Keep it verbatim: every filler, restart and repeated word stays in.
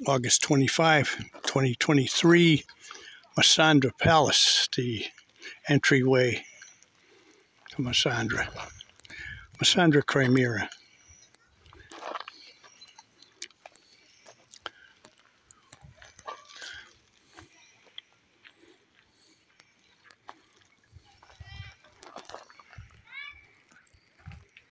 August twenty-fifth, twenty twenty-three, Massandra Palace, the entryway to Massandra. Massandra Crimea.